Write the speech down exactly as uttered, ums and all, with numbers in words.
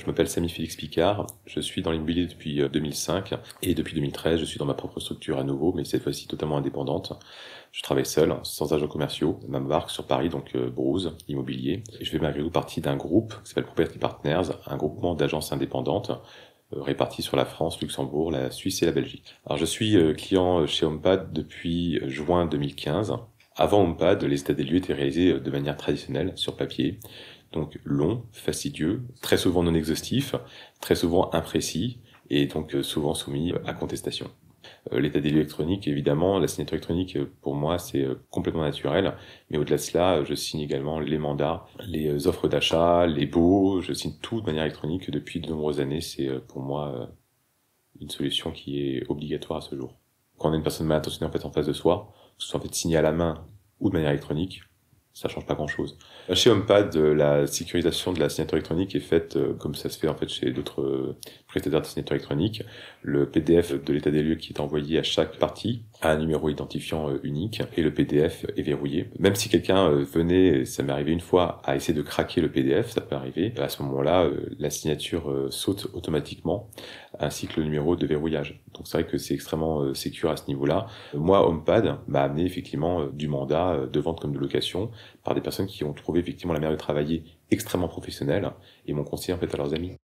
Je m'appelle Samy Félix Picard, je suis dans l'immobilier depuis deux mille cinq et depuis deux mille treize je suis dans ma propre structure à nouveau, mais cette fois-ci totalement indépendante. Je travaille seul, sans agents commerciaux, ma marque sur Paris, donc euh, Brouze Immobilier. Et je fais malgré tout partie d'un groupe qui s'appelle Property Partners, un groupement d'agences indépendantes euh, réparties sur la France, Luxembourg, la Suisse et la Belgique. Alors je suis euh, client chez HomePad depuis juin deux mille quinze. Avant HomePad, les états des lieux étaient réalisés de manière traditionnelle, sur papier. Donc long, fastidieux, très souvent non exhaustif, très souvent imprécis et donc souvent soumis à contestation. L'état des lieux électronique, évidemment, la signature électronique pour moi c'est complètement naturel, mais au-delà de cela, je signe également les mandats, les offres d'achat, les baux, je signe tout de manière électronique depuis de nombreuses années, c'est pour moi une solution qui est obligatoire à ce jour. Quand on a une personne mal intentionnée en fait en face de soi, que ce soit en fait signé à la main ou de manière électronique, ça change pas grand-chose. Chez HomePad, la sécurisation de la signature électronique est faite comme ça se fait en fait chez d'autres prestataires de signature électronique. Le P D F de l'état des lieux qui est envoyé à chaque partie a un numéro identifiant unique et le P D F est verrouillé. Même si quelqu'un venait, ça m'est arrivé une fois, à essayer de craquer le P D F, ça peut arriver. À ce moment-là, la signature saute automatiquement, ainsi que le numéro de verrouillage. Donc c'est vrai que c'est extrêmement sécure à ce niveau-là. Moi, HomePad m'a amené effectivement du mandat de vente comme de location par des personnes qui ont trouvé effectivement la manière de travailler extrêmement professionnelle et m'ont conseillé en fait à leurs amis.